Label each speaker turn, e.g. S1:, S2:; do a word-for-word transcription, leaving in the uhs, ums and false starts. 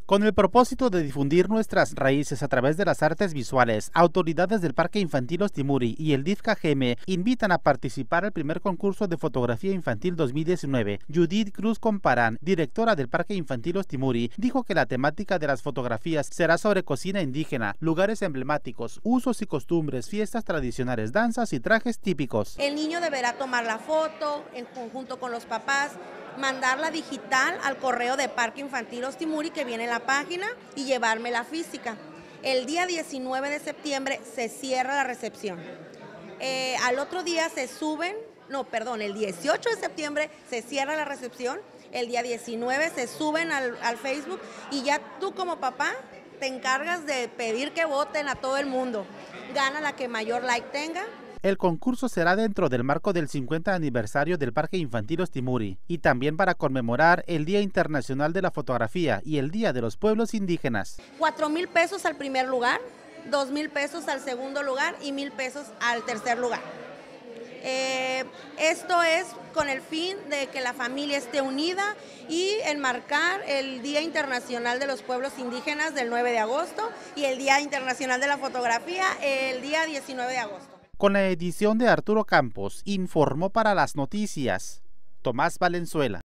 S1: Con el propósito de difundir nuestras raíces a través de las artes visuales, autoridades del Parque Infantil Los Timuri y el D I F Cajeme invitan a participar al primer concurso de fotografía infantil dos mil diecinueve. Judith Cruz Comparán, directora del Parque Infantil Los Timuri, dijo que la temática de las fotografías será sobre cocina indígena, lugares emblemáticos, usos y costumbres, fiestas tradicionales, danzas y trajes típicos.
S2: El niño deberá tomar la foto en conjunto con los papás, mandarla digital al correo de Parque Infantil Los Timuri que viene en la página y llevarme la física. El día diecinueve de septiembre se cierra la recepción. Eh, al otro día se suben, no, perdón, el dieciocho de septiembre se cierra la recepción, el día diecinueve se suben al, al Facebook y ya tú como papá te encargas de pedir que voten a todo el mundo. Gana la que mayor like tenga.
S1: El concurso será dentro del marco del cincuenta aniversario del Parque Infantil Los Timuri y también para conmemorar el Día Internacional de la Fotografía y el Día de los Pueblos Indígenas.
S2: Cuatro mil pesos al primer lugar, dos mil pesos al segundo lugar y mil pesos al tercer lugar. Eh, esto es con el fin de que la familia esté unida y enmarcar el Día Internacional de los Pueblos Indígenas del nueve de agosto y el Día Internacional de la Fotografía el día diecinueve de agosto.
S1: Con la edición de Arturo Campos, informó para las noticias Tomás Valenzuela.